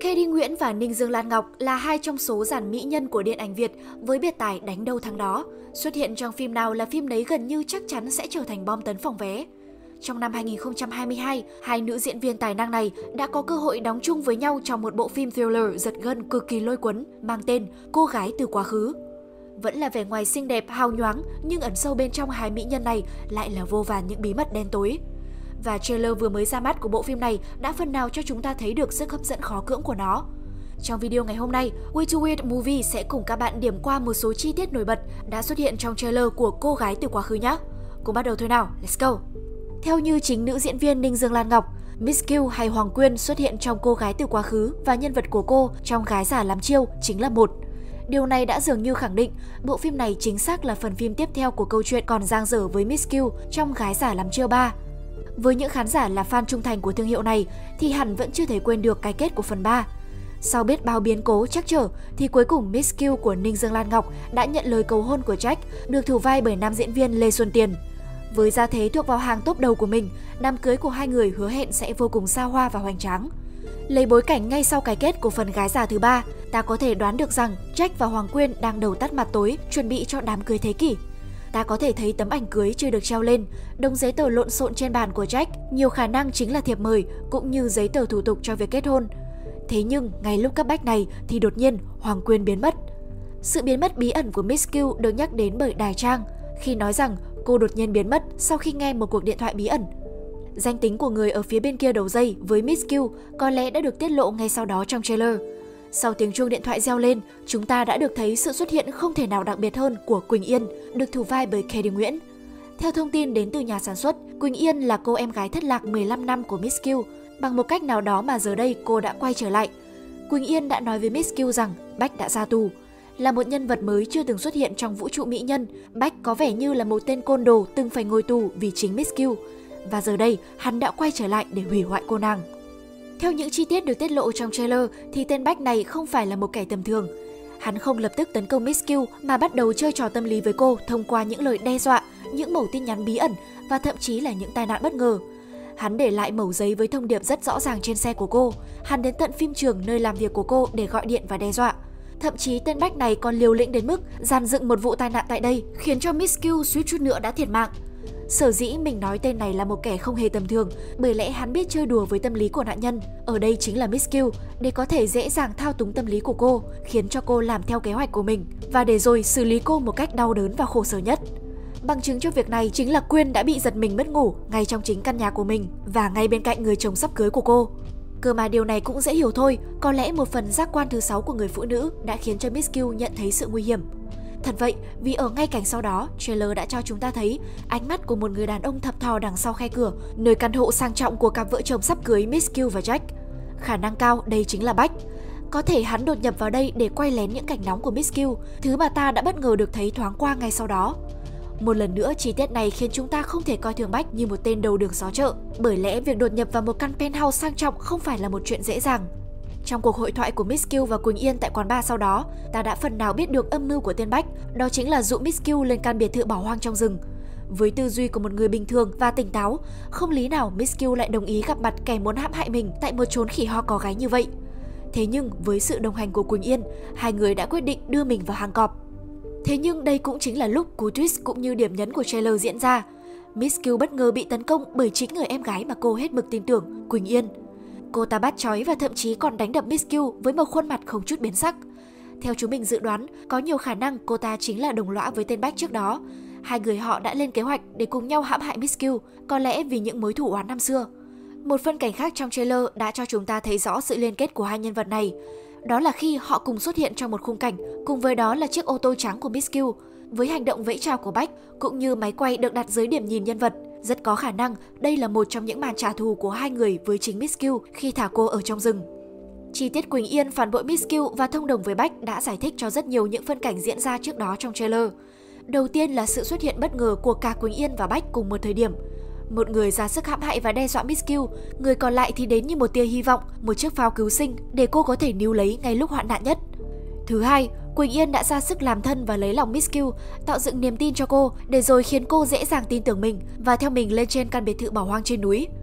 Kelly Nguyễn và Ninh Dương Lan Ngọc là hai trong số dàn mỹ nhân của điện ảnh Việt với biệt tài đánh đâu thắng đó. Xuất hiện trong phim nào là phim đấy gần như chắc chắn sẽ trở thành bom tấn phòng vé. Trong năm 2022, hai nữ diễn viên tài năng này đã có cơ hội đóng chung với nhau trong một bộ phim thriller giật gân cực kỳ lôi cuốn mang tên Cô gái từ quá khứ. Vẫn là vẻ ngoài xinh đẹp, hào nhoáng, nhưng ẩn sâu bên trong hai mỹ nhân này lại là vô vàn những bí mật đen tối. Và trailer vừa mới ra mắt của bộ phim này đã phần nào cho chúng ta thấy được sức hấp dẫn khó cưỡng của nó. Trong video ngày hôm nay, We to Weird Movie sẽ cùng các bạn điểm qua một số chi tiết nổi bật đã xuất hiện trong trailer của Cô gái từ quá khứ nhé. Cùng bắt đầu thôi nào, let's go! Theo như chính nữ diễn viên Ninh Dương Lan Ngọc, Miss Q hay Hoàng Quyên xuất hiện trong Cô gái từ quá khứ và nhân vật của cô trong Gái già làm chiêu chính là một. Điều này đã dường như khẳng định bộ phim này chính xác là phần phim tiếp theo của câu chuyện còn dang dở với Miss Q trong Gái già làm chiêu 3. Với những khán giả là fan trung thành của thương hiệu này thì hẳn vẫn chưa thể quên được cái kết của phần 3. Sau biết bao biến cố trắc trở thì cuối cùng Miss Q của Ninh Dương Lan Ngọc đã nhận lời cầu hôn của Jack, được thủ vai bởi nam diễn viên Lê Xuân Tiền. Với gia thế thuộc vào hàng top đầu của mình, đám cưới của hai người hứa hẹn sẽ vô cùng xa hoa và hoành tráng. Lấy bối cảnh ngay sau cái kết của phần Gái già thứ 3, ta có thể đoán được rằng Jack và Hoàng Quyên đang đầu tắt mặt tối chuẩn bị cho đám cưới thế kỷ. Ta có thể thấy tấm ảnh cưới chưa được treo lên, đống giấy tờ lộn xộn trên bàn của Jack, nhiều khả năng chính là thiệp mời cũng như giấy tờ thủ tục cho việc kết hôn. Thế nhưng ngay lúc cấp bách này thì đột nhiên Hoàng Quyên biến mất. Sự biến mất bí ẩn của Miss Q được nhắc đến bởi Đài Trang khi nói rằng cô đột nhiên biến mất sau khi nghe một cuộc điện thoại bí ẩn. Danh tính của người ở phía bên kia đầu dây với Miss Q có lẽ đã được tiết lộ ngay sau đó trong trailer. Sau tiếng chuông điện thoại reo lên, chúng ta đã được thấy sự xuất hiện không thể nào đặc biệt hơn của Quỳnh Yên, được thủ vai bởi Kelly Nguyễn. Theo thông tin đến từ nhà sản xuất, Quỳnh Yên là cô em gái thất lạc 15 năm của Miss Q. Bằng một cách nào đó mà giờ đây cô đã quay trở lại. Quỳnh Yên đã nói với Miss Q rằng Bách đã ra tù. Là một nhân vật mới chưa từng xuất hiện trong vũ trụ mỹ nhân, Bách có vẻ như là một tên côn đồ từng phải ngồi tù vì chính Miss Q. Và giờ đây, hắn đã quay trở lại để hủy hoại cô nàng. Theo những chi tiết được tiết lộ trong trailer thì tên Bách này không phải là một kẻ tầm thường. Hắn không lập tức tấn công Miss Q mà bắt đầu chơi trò tâm lý với cô thông qua những lời đe dọa, những mẩu tin nhắn bí ẩn và thậm chí là những tai nạn bất ngờ. Hắn để lại mẩu giấy với thông điệp rất rõ ràng trên xe của cô. Hắn đến tận phim trường nơi làm việc của cô để gọi điện và đe dọa. Thậm chí tên Bách này còn liều lĩnh đến mức dàn dựng một vụ tai nạn tại đây, khiến cho Miss Q suýt chút nữa đã thiệt mạng. Sở dĩ mình nói tên này là một kẻ không hề tầm thường, bởi lẽ hắn biết chơi đùa với tâm lý của nạn nhân, ở đây chính là Miss Q, để có thể dễ dàng thao túng tâm lý của cô, khiến cho cô làm theo kế hoạch của mình, và để rồi xử lý cô một cách đau đớn và khổ sở nhất. Bằng chứng cho việc này chính là Quyên đã bị giật mình mất ngủ ngay trong chính căn nhà của mình và ngay bên cạnh người chồng sắp cưới của cô. Cơ mà điều này cũng dễ hiểu thôi, có lẽ một phần giác quan thứ 6 của người phụ nữ đã khiến cho Miss Q nhận thấy sự nguy hiểm. Thật vậy, vì ở ngay cảnh sau đó, trailer đã cho chúng ta thấy ánh mắt của một người đàn ông thập thò đằng sau khe cửa, nơi căn hộ sang trọng của cặp vợ chồng sắp cưới Miss Q và Jack. Khả năng cao đây chính là Bách. Có thể hắn đột nhập vào đây để quay lén những cảnh nóng của Miss Q, thứ mà ta đã bất ngờ được thấy thoáng qua ngay sau đó. Một lần nữa, chi tiết này khiến chúng ta không thể coi thường Bách như một tên đầu đường xó chợ, bởi lẽ việc đột nhập vào một căn penthouse sang trọng không phải là một chuyện dễ dàng. Trong cuộc hội thoại của Miss Q và Quỳnh Yên tại quán bar sau đó, ta đã phần nào biết được âm mưu của tên Bách, đó chính là dụ Miss Q lên căn biệt thự bỏ hoang trong rừng. Với tư duy của một người bình thường và tỉnh táo, không lý nào Miss Q lại đồng ý gặp mặt kẻ muốn hãm hại mình tại một chốn khỉ ho có gáy như vậy. Thế nhưng với sự đồng hành của Quỳnh Yên, hai người đã quyết định đưa mình vào hàng cọp. Thế nhưng đây cũng chính là lúc cú twist cũng như điểm nhấn của trailer diễn ra. Miss Q bất ngờ bị tấn công bởi chính người em gái mà cô hết mực tin tưởng, Quỳnh Yên. Cô ta bắt trói và thậm chí còn đánh đập Miss Q với một khuôn mặt không chút biến sắc. Theo chúng mình dự đoán, có nhiều khả năng cô ta chính là đồng lõa với tên Bách trước đó. Hai người họ đã lên kế hoạch để cùng nhau hãm hại Miss Q, có lẽ vì những mối thù oán năm xưa. Một phân cảnh khác trong trailer đã cho chúng ta thấy rõ sự liên kết của hai nhân vật này. Đó là khi họ cùng xuất hiện trong một khung cảnh, cùng với đó là chiếc ô tô trắng của Miss Q. Với hành động vẫy chào của Bách, cũng như máy quay được đặt dưới điểm nhìn nhân vật, rất có khả năng đây là một trong những màn trả thù của hai người với chính Miss Q khi thả cô ở trong rừng. Chi tiết Quỳnh Yên phản bội Miss Q và thông đồng với Bách đã giải thích cho rất nhiều những phân cảnh diễn ra trước đó trong trailer. Đầu tiên là sự xuất hiện bất ngờ của cả Quỳnh Yên và Bách cùng một thời điểm. Một người ra sức hãm hại và đe dọa Miss Q, người còn lại thì đến như một tia hy vọng, một chiếc phao cứu sinh để cô có thể níu lấy ngay lúc hoạn nạn nhất. Thứ hai, Quỳnh Yên đã ra sức làm thân và lấy lòng Miss Q, tạo dựng niềm tin cho cô để rồi khiến cô dễ dàng tin tưởng mình và theo mình lên trên căn biệt thự bỏ hoang trên núi.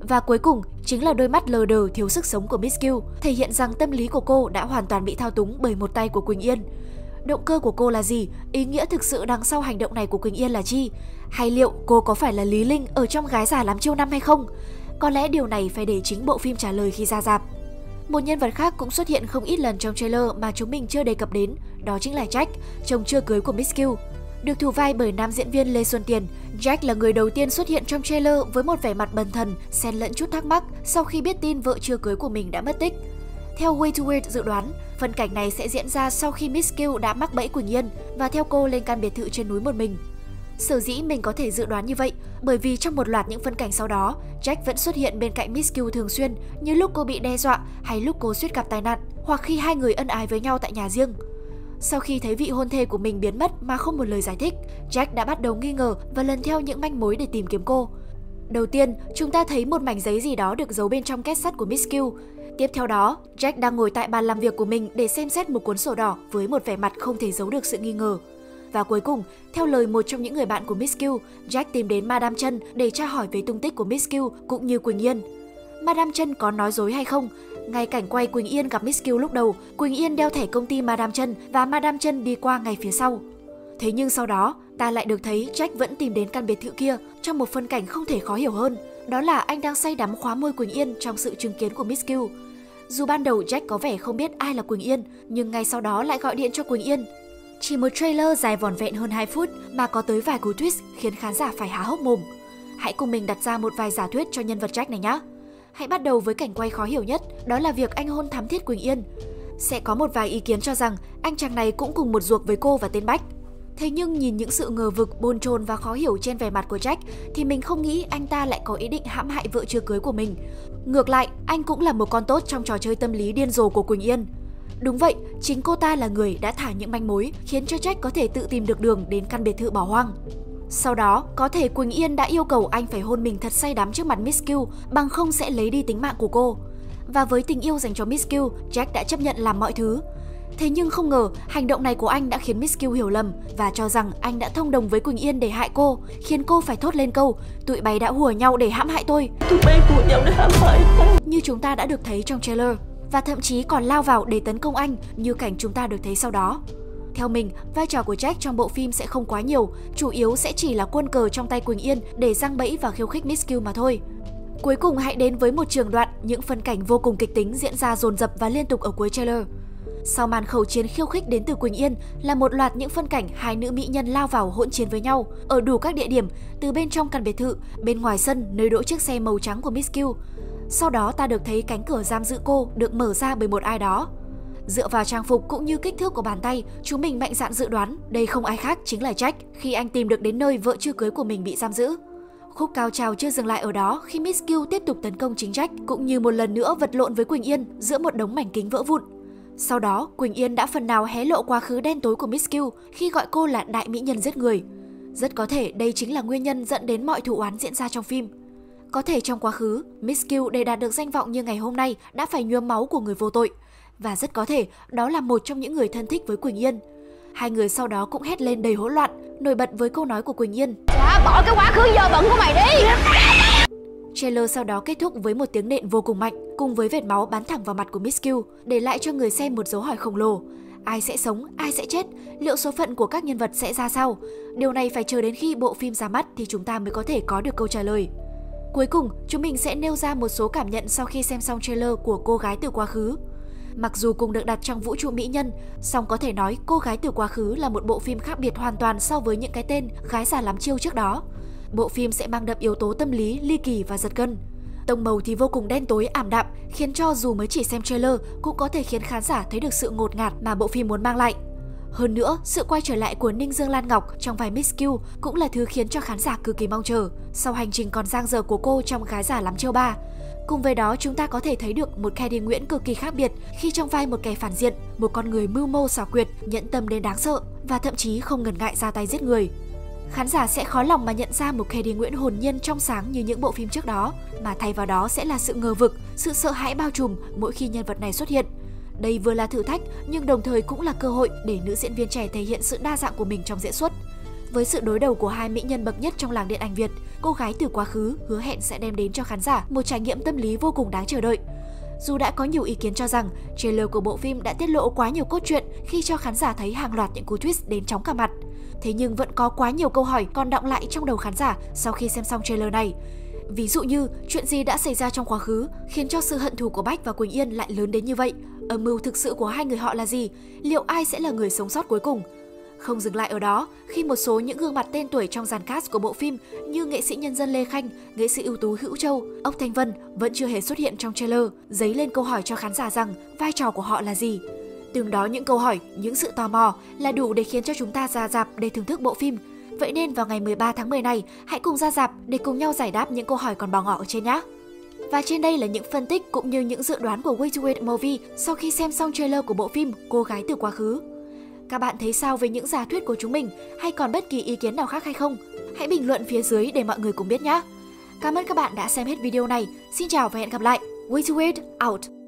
Và cuối cùng chính là đôi mắt lờ đờ thiếu sức sống của Miss Q, thể hiện rằng tâm lý của cô đã hoàn toàn bị thao túng bởi một tay của Quỳnh Yên. Động cơ của cô là gì? Ý nghĩa thực sự đằng sau hành động này của Quỳnh Yên là chi? Hay liệu cô có phải là Lý Linh ở trong Gái già làm chiêu năm hay không? Có lẽ điều này phải để chính bộ phim trả lời khi ra rạp. Một nhân vật khác cũng xuất hiện không ít lần trong trailer mà chúng mình chưa đề cập đến, đó chính là Jack, chồng chưa cưới của Miss Q. Được thủ vai bởi nam diễn viên Lê Xuân Tiền, Jack là người đầu tiên xuất hiện trong trailer với một vẻ mặt bần thần, xen lẫn chút thắc mắc sau khi biết tin vợ chưa cưới của mình đã mất tích. Theo Way to Weird dự đoán, phân cảnh này sẽ diễn ra sau khi Miss Q đã mắc bẫy Quỳnh Yên và theo cô lên căn biệt thự trên núi một mình. Sở dĩ mình có thể dự đoán như vậy bởi vì trong một loạt những phân cảnh sau đó, Jack vẫn xuất hiện bên cạnh Miss Q thường xuyên, như lúc cô bị đe dọa hay lúc cô suýt gặp tai nạn, hoặc khi hai người ân ái với nhau tại nhà riêng. Sau khi thấy vị hôn thê của mình biến mất mà không một lời giải thích, Jack đã bắt đầu nghi ngờ và lần theo những manh mối để tìm kiếm cô. Đầu tiên, chúng ta thấy một mảnh giấy gì đó được giấu bên trong két sắt của Miss Q. Tiếp theo đó, Jack đang ngồi tại bàn làm việc của mình để xem xét một cuốn sổ đỏ với một vẻ mặt không thể giấu được sự nghi ngờ. Và cuối cùng, theo lời một trong những người bạn của Miss Q, Jack tìm đến Madame Chân để tra hỏi về tung tích của Miss Q cũng như Quỳnh Yên. Madame Chân có nói dối hay không? Ngay cảnh quay Quỳnh Yên gặp Miss Q lúc đầu, Quỳnh Yên đeo thẻ công ty Madame Chân và Madame Chân đi qua ngay phía sau. Thế nhưng sau đó, ta lại được thấy Jack vẫn tìm đến căn biệt thự kia trong một phân cảnh không thể khó hiểu hơn. Đó là anh đang say đắm khóa môi Quỳnh Yên trong sự chứng kiến của Miss Q. Dù ban đầu Jack có vẻ không biết ai là Quỳnh Yên, nhưng ngay sau đó lại gọi điện cho Quỳnh Yên. Chỉ một trailer dài vỏn vẹn hơn 2 phút mà có tới vài cú twist khiến khán giả phải há hốc mồm. Hãy cùng mình đặt ra một vài giả thuyết cho nhân vật Jack này nhé. Hãy bắt đầu với cảnh quay khó hiểu nhất, đó là việc anh hôn thám thiết Quỳnh Yên. Sẽ có một vài ý kiến cho rằng anh chàng này cũng cùng một ruột với cô và tên Bách. Thế nhưng nhìn những sự ngờ vực, bồn chồn và khó hiểu trên vẻ mặt của Jack thì mình không nghĩ anh ta lại có ý định hãm hại vợ chưa cưới của mình. Ngược lại, anh cũng là một con tốt trong trò chơi tâm lý điên rồ của Quỳnh Yên. Đúng vậy, chính cô ta là người đã thả những manh mối khiến cho Jack có thể tự tìm được đường đến căn biệt thự bỏ hoang. Sau đó, có thể Quỳnh Yên đã yêu cầu anh phải hôn mình thật say đắm trước mặt Miss Q, bằng không sẽ lấy đi tính mạng của cô. Và với tình yêu dành cho Miss Q, Jack đã chấp nhận làm mọi thứ. Thế nhưng không ngờ, hành động này của anh đã khiến Miss Q hiểu lầm và cho rằng anh đã thông đồng với Quỳnh Yên để hại cô, khiến cô phải thốt lên câu "Tụi bay đã hùa nhau để hãm hại tôi". Tụi bay hùa nhau để hãm hại tôi. Như chúng ta đã được thấy trong trailer, và thậm chí còn lao vào để tấn công anh như cảnh chúng ta được thấy sau đó. Theo mình, vai trò của Jack trong bộ phim sẽ không quá nhiều, chủ yếu sẽ chỉ là quân cờ trong tay Quỳnh Yên để giăng bẫy và khiêu khích Miss Q mà thôi. Cuối cùng hãy đến với một trường đoạn những phân cảnh vô cùng kịch tính diễn ra dồn dập và liên tục ở cuối trailer. Sau màn khẩu chiến khiêu khích đến từ Quỳnh Yên là một loạt những phân cảnh hai nữ mỹ nhân lao vào hỗn chiến với nhau ở đủ các địa điểm, từ bên trong căn biệt thự, bên ngoài sân nơi đỗ chiếc xe màu trắng của Miss Q. Sau đó ta được thấy cánh cửa giam giữ cô được mở ra bởi một ai đó. Dựa vào trang phục cũng như kích thước của bàn tay, chúng mình mạnh dạn dự đoán đây không ai khác chính là Jack khi anh tìm được đến nơi vợ chưa cưới của mình bị giam giữ. Khúc cao trào chưa dừng lại ở đó khi Miss Q tiếp tục tấn công chính Jack cũng như một lần nữa vật lộn với Quỳnh Yên giữa một đống mảnh kính vỡ vụn. Sau đó, Quỳnh Yên đã phần nào hé lộ quá khứ đen tối của Miss Q khi gọi cô là đại mỹ nhân giết người. Rất có thể đây chính là nguyên nhân dẫn đến mọi thù oán diễn ra trong phim. Có thể trong quá khứ, Miss Q để đạt được danh vọng như ngày hôm nay đã phải nhuốm máu của người vô tội. Và rất có thể đó là một trong những người thân thích với Quỳnh Yên. Hai người sau đó cũng hét lên đầy hỗn loạn, nổi bật với câu nói của Quỳnh Yên: "Trả bỏ cái quá khứ dơ bẩn của mày đi!" Trailer sau đó kết thúc với một tiếng nện vô cùng mạnh, cùng với vệt máu bắn thẳng vào mặt của Miss Q, để lại cho người xem một dấu hỏi khổng lồ. Ai sẽ sống, ai sẽ chết? Liệu số phận của các nhân vật sẽ ra sao? Điều này phải chờ đến khi bộ phim ra mắt thì chúng ta mới có thể có được câu trả lời. Cuối cùng, chúng mình sẽ nêu ra một số cảm nhận sau khi xem xong trailer của Cô gái từ quá khứ. Mặc dù cùng được đặt trong vũ trụ mỹ nhân, song có thể nói Cô gái từ quá khứ là một bộ phim khác biệt hoàn toàn so với những cái tên Gái già lắm chiêu trước đó. Bộ phim sẽ mang đậm yếu tố tâm lý, ly kỳ và giật gân. Tông màu thì vô cùng đen tối, ảm đạm, khiến cho dù mới chỉ xem trailer cũng có thể khiến khán giả thấy được sự ngột ngạt mà bộ phim muốn mang lại. Hơn nữa, sự quay trở lại của Ninh Dương Lan Ngọc trong vai Miss Q cũng là thứ khiến cho khán giả cực kỳ mong chờ sau hành trình còn dang dở của cô trong Gái già lắm chiêu 3. Cùng với đó, chúng ta có thể thấy được một Khady Nguyễn cực kỳ khác biệt khi trong vai một kẻ phản diện, một con người mưu mô xảo quyệt, nhẫn tâm đến đáng sợ và thậm chí không ngần ngại ra tay giết người. Khán giả sẽ khó lòng mà nhận ra một Khady Nguyễn hồn nhiên trong sáng như những bộ phim trước đó, mà thay vào đó sẽ là sự ngờ vực, sự sợ hãi bao trùm mỗi khi nhân vật này xuất hiện. Đây vừa là thử thách nhưng đồng thời cũng là cơ hội để nữ diễn viên trẻ thể hiện sự đa dạng của mình trong diễn xuất. Với sự đối đầu của hai mỹ nhân bậc nhất trong làng điện ảnh Việt Cô gái từ quá khứ hứa hẹn sẽ đem đến cho khán giả một trải nghiệm tâm lý vô cùng đáng chờ đợi. Dù đã có nhiều ý kiến cho rằng trailer của bộ phim đã tiết lộ quá nhiều cốt truyện khi cho khán giả thấy hàng loạt những cú twist đến chóng cả mặt, thế nhưng vẫn có quá nhiều câu hỏi còn đọng lại trong đầu khán giả sau khi xem xong trailer này. Ví dụ như chuyện gì đã xảy ra trong quá khứ khiến cho sự hận thù của Bách và Quỳnh Yên lại lớn đến như vậy? Âm mưu thực sự của hai người họ là gì? Liệu ai sẽ là người sống sót cuối cùng? Không dừng lại ở đó, khi một số những gương mặt tên tuổi trong dàn cast của bộ phim như nghệ sĩ nhân dân Lê Khanh, nghệ sĩ ưu tú Hữu Châu, Ốc Thanh Vân vẫn chưa hề xuất hiện trong trailer, dấy lên câu hỏi cho khán giả rằng vai trò của họ là gì. Từng đó những câu hỏi, những sự tò mò là đủ để khiến cho chúng ta ra rạp để thưởng thức bộ phim. Vậy nên vào ngày 13 tháng 10 này, hãy cùng ra rạp để cùng nhau giải đáp những câu hỏi còn bỏ ngỏ ở trên nhé. Và trên đây là những phân tích cũng như những dự đoán của Way to Wait Movie sau khi xem xong trailer của bộ phim Cô gái từ quá khứ. Các bạn thấy sao về những giả thuyết của chúng mình hay còn bất kỳ ý kiến nào khác hay không? Hãy bình luận phía dưới để mọi người cùng biết nhé. Cảm ơn các bạn đã xem hết video này. Xin chào và hẹn gặp lại. Way to Wait out.